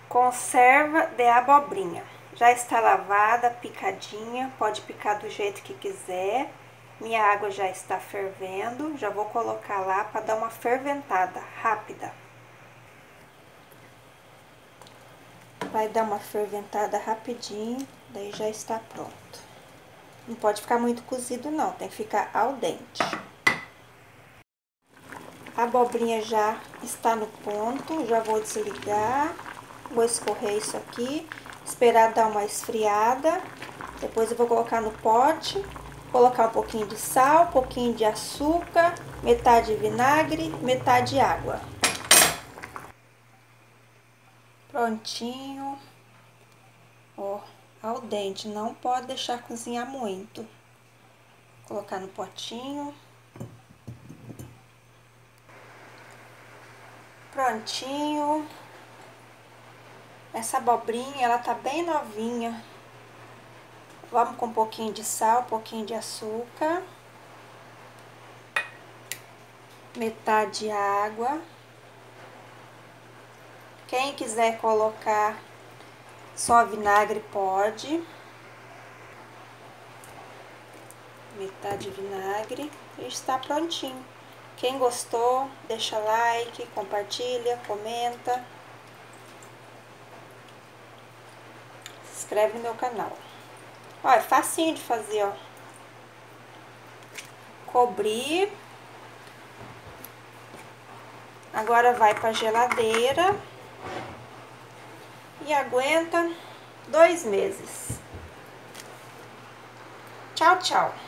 Conserva de abobrinha. Já está lavada, picadinha, pode picar do jeito que quiser. Minha água já está fervendo, já vou colocar lá para dar uma ferventada rápida. Vai dar uma ferventada rapidinho, daí já está pronto. Não pode ficar muito cozido não, tem que ficar al dente. A abobrinha já está no ponto, já vou desligar. Vou escorrer isso aqui, esperar dar uma esfriada. Depois eu vou colocar no pote, colocar um pouquinho de sal, um pouquinho de açúcar, metade vinagre, metade água. Prontinho. Ó, al dente, não pode deixar cozinhar muito. Vou colocar no potinho. Prontinho. Essa abobrinha, ela tá bem novinha. Vamos com um pouquinho de sal, um pouquinho de açúcar. Metade água. Quem quiser colocar só vinagre pode. Metade vinagre e está prontinho. Quem gostou, deixa like, compartilha, comenta. Se inscreve no meu canal. Ó, é facinho de fazer, ó. Cobrir. Agora vai pra geladeira. E aguenta 2 meses. Tchau, tchau.